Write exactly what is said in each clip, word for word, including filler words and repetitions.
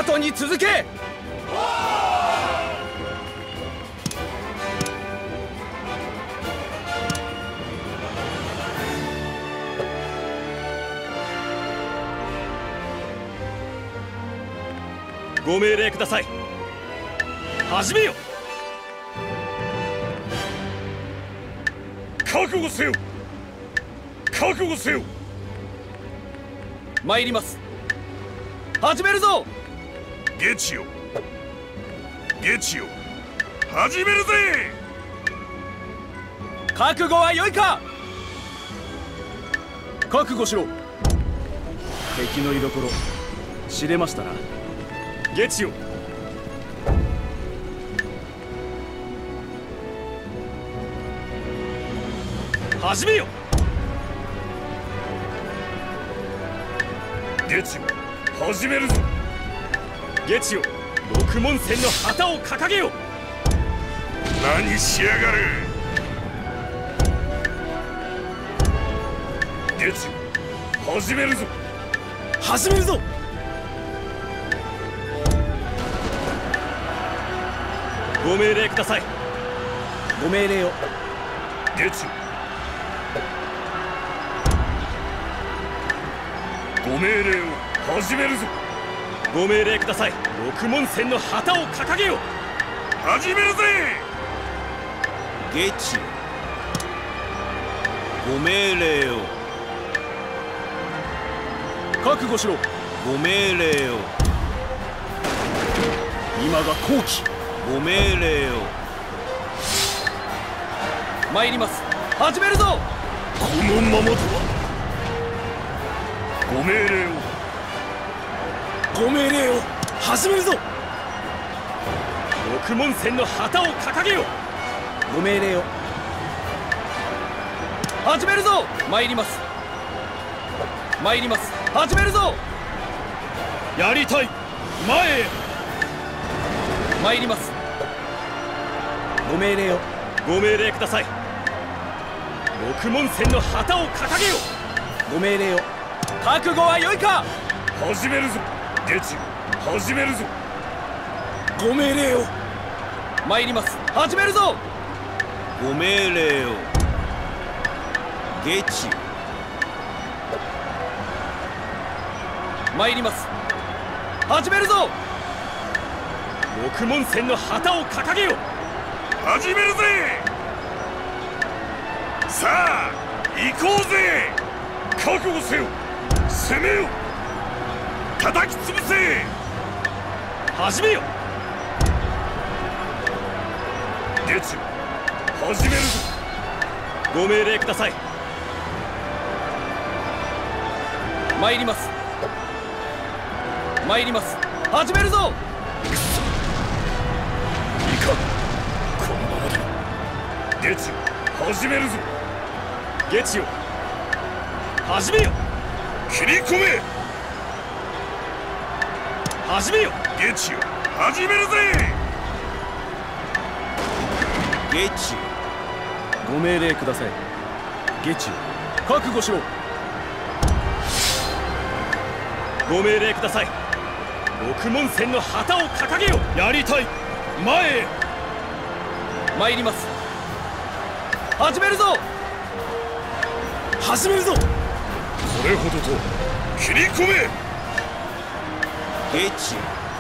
後に続け。 ご命令ください。始めよ。覚悟せよ。覚悟せよ。 参ります。始めるぞ。 ゲチよ、ゲチよ、始めるぜ。 覚悟は良いか。覚悟しろ。敵の居所知れましたな。 ゲチよ、始めよ。ゲチよ、始めるぞ。ゲチよ、六門戦の旗を掲げよ。何しやがる。ゲチよ、始めるぞ。 始めるぞ。 ご命令ください。 ご命令を。 ゲチよ、ご命令を始めるぞ。ご命令ください。六門戦の旗を掲げよ。始めるぜ。 ゲチよ、ご命令を。覚悟しろ。ご命令を。今が好機。ご命令を。参ります。始めるぞ。 このままでは。ご命令を。 ご命令を。始めるぞ。 六門戦の旗を掲げよ。 ご命令を。始めるぞ。参ります。参ります。始めるぞ。 やりたい。前へ。 参ります。ご命令を。 ご命令ください。六門戦の旗を掲げよ。 ご命令を。覚悟は良いか。 始めるぞ。ゲチ、始めるぞ。 ご命令を。参ります。始めるぞ。ご命令を。ゲチ。参ります。始めるぞ。 六門戦の旗を掲げよ。始めるぜ。さあ行こうぜ。覚悟せよ。攻めよ。叩き潰せ。始めよ。ゲチ、始めるぞ。ご命令ください。 参ります。参ります。始めるぞ。 いかん、このままでは。ゲチよ、始めるぞ。ゲチよ、始めよ。切り込め。始めよ。ゲチよ、始めるぜ。 ゲチよ、ご命令ください。ゲチよ、覚悟しろ。 ご命令ください。六門戦の旗を掲げよ。やりたい。前へ。 参ります。始めるぞ。始めるぞ。 これほどと。切り込め。 ゲチよ、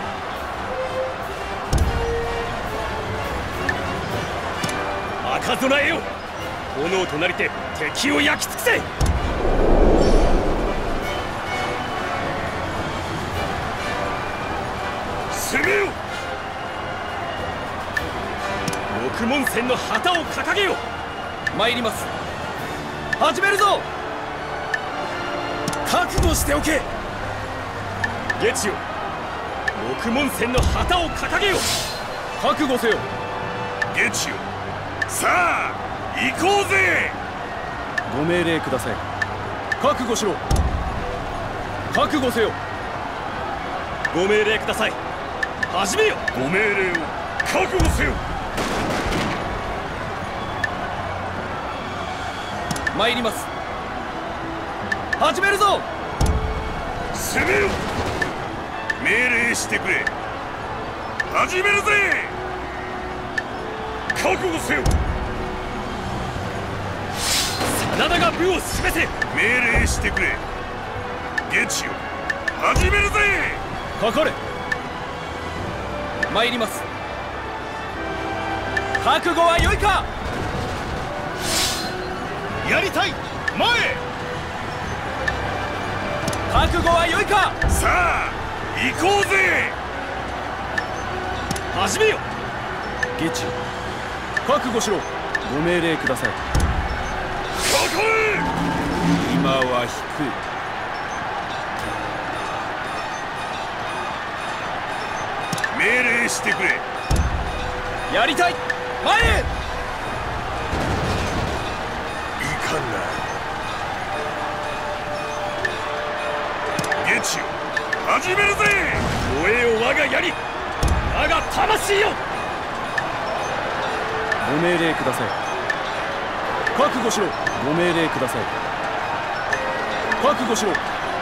赤備えよ。炎となりて敵を焼き尽くせ。攻めよ。六門戦の旗を掲げよ。 参ります。始めるぞ。覚悟しておけ。 ゲチよ、六門戦の旗を掲げよ。 覚悟せよ。 ゲチよ、さあ行こうぜ。 ご命令ください。覚悟しろ。覚悟せよ。 ご命令ください。始めよ。ご命令を覚悟せよ。 参ります。始めるぞ。 攻めよ。 命令してくれ。始めるぜ。覚悟せよ。 真田が武を示せ。 命令してくれ。ゲチよ、始めるぜ。 かかれ。参ります。覚悟は良いか。 やりたい。前へ。 覚悟は良いか。 さあ行こうぜ。 始めよ。ゲチよ、覚悟しろ。ご命令ください。 かかれ。 今は低い。 命令してくれ。 やりたい。前へ。 いかんな。ゲチよ、始めるぜ。 燃えよ我が槍、我が魂よ。ご命令ください。覚悟しろ。ご命令ください。覚悟しろ。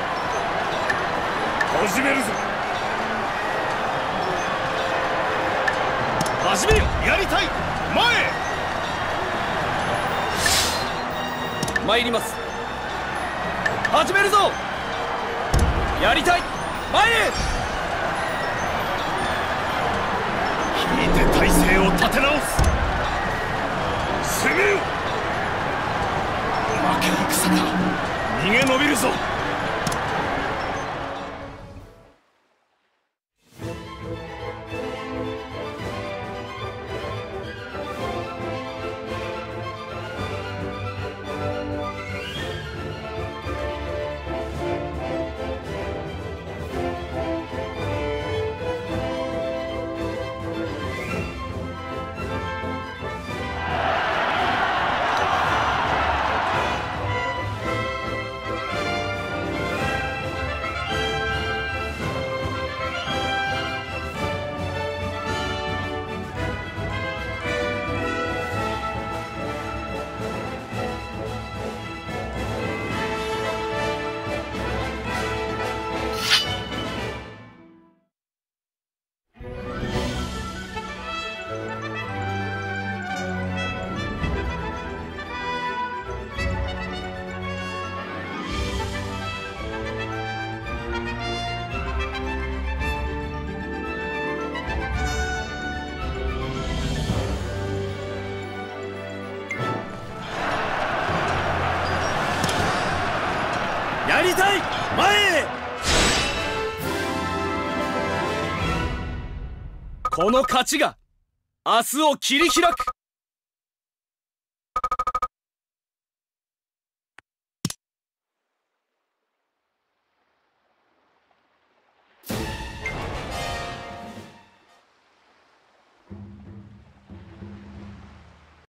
始めるぞ。 始めよ。 やりたい。前へ。 参ります。始めるぞ。やりたい。前へ。 引いて体勢を立て直す。攻めよ。負け戦だ。逃げ延びるぞ。 やりたい。前へ。この勝ちが明日を切り開く。